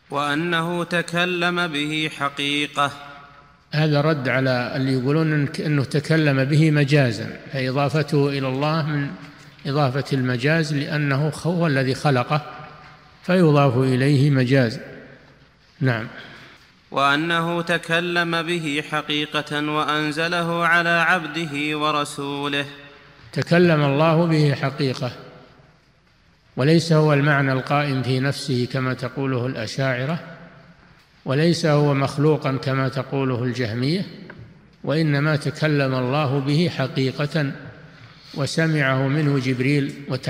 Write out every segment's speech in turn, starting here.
وأنه تكلم به حقيقة. هذا رد على اللي يقولون أنه تكلم به مجازا، فإضافته إلى الله من إضافة المجاز، لأنه هو الذي خلقه فيضاف إليه مجاز. نعم. وأنه تكلم به حقيقة وأنزله على عبده ورسوله. تكلم الله به حقيقة، وليس هو المعنى القائم في نفسه كما تقوله الأشاعرة، وليس هو مخلوقا كما تقوله الجهمية، وإنما تكلم الله به حقيقة، وسمعه منه جبريل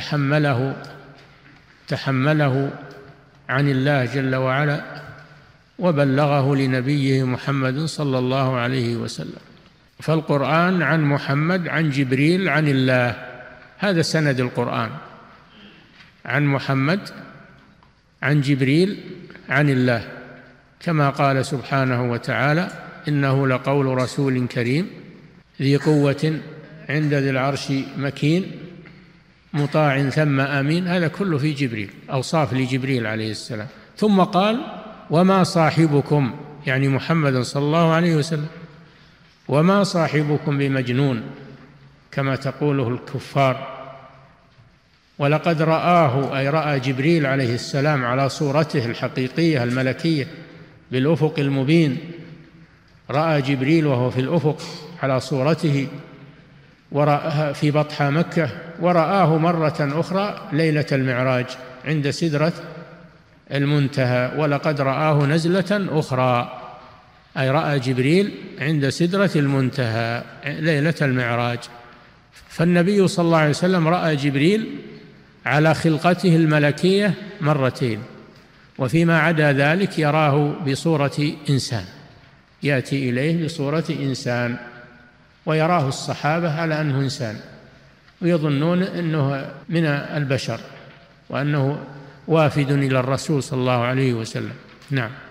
وتحمله عن الله جل وعلا، وبلغه لنبيه محمد صلى الله عليه وسلم. فالقرآن عن محمد عن جبريل عن الله، هذا سند القرآن، عن محمد عن جبريل عن الله، كما قال سبحانه وتعالى: إنه لقول رسول كريم ذي قوة عند ذي العرش مكين مطاع ثم أمين. هذا كله في جبريل، أوصاف لجبريل عليه السلام. ثم قال: وما صاحبكم، يعني محمد صلى الله عليه وسلم، وما صاحبكم بمجنون كما تقوله الكفار. ولقد رآه، أي رأى جبريل عليه السلام على صورته الحقيقية الملكية بالأفق المبين، رأى جبريل وهو في الأفق على صورته ورآه في بطحى مكة، ورآه مرة أخرى ليلة المعراج عند سدرة المنتهى. ولقد رآه نزلة أخرى، أي رأى جبريل عند سدرة المنتهى ليلة المعراج. فالنبي صلى الله عليه وسلم رأى جبريل على خلقته الملكية مرتين، وفيما عدا ذلك يراه بصورة إنسان، يأتي إليه بصورة إنسان، ويراه الصحابة على أنه إنسان، ويظنون أنه من البشر، وأنه وافد إلى الرسول صلى الله عليه وسلم. نعم.